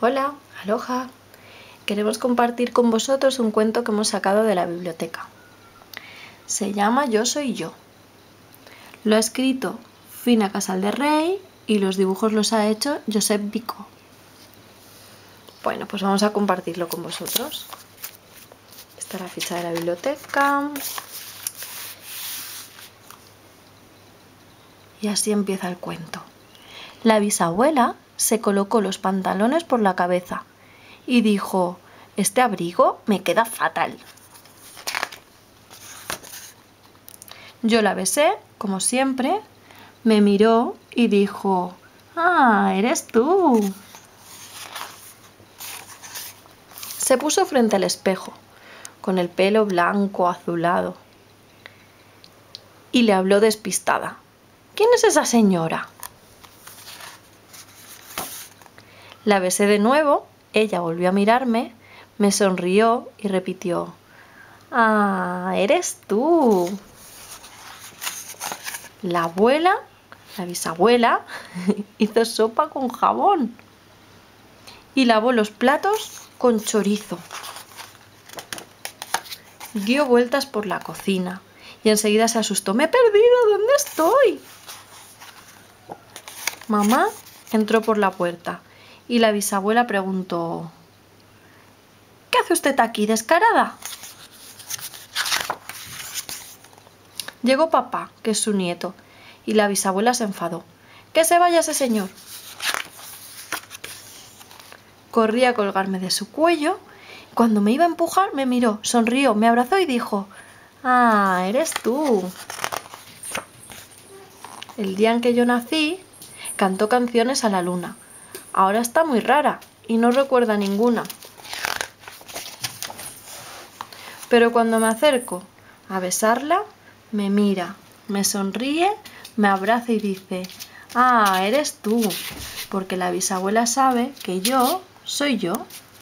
Hola, aloha. Queremos compartir con vosotros un cuento que hemos sacado de la biblioteca. Se llama Yo soy yo. Lo ha escrito Fina Casal-de-Rey y los dibujos los ha hecho Josep Vico. Bueno, pues vamos a compartirlo con vosotros. Esta es la ficha de la biblioteca. Y así empieza el cuento. La bisabuela se colocó los pantalones por la cabeza y dijo: «Este abrigo me queda fatal». Yo la besé, como siempre, me miró y dijo: «Ah, eres tú». Se puso frente al espejo, con el pelo blanco azulado, y le habló despistada: «¿Quién es esa señora?». La besé de nuevo, ella volvió a mirarme, me sonrió y repitió: «Ah, eres tú». La abuela, la bisabuela, hizo sopa con jabón y lavó los platos con chorizo. Dio vueltas por la cocina y enseguida se asustó: «Me he perdido, ¿dónde estoy?». Mamá entró por la puerta y la bisabuela preguntó: «¿Qué hace usted aquí, descarada?». Llegó papá, que es su nieto, y la bisabuela se enfadó: «¡Que se vaya ese señor!». Corrí a colgarme de su cuello. Cuando me iba a empujar, me miró, sonrió, me abrazó y dijo: «Ah, eres tú». El día en que yo nací, cantó canciones a la luna. Ahora está muy rara y no recuerda ninguna. Pero cuando me acerco a besarla, me mira, me sonríe, me abraza y dice: «Ah, eres tú», porque la bisabuela sabe que yo soy yo.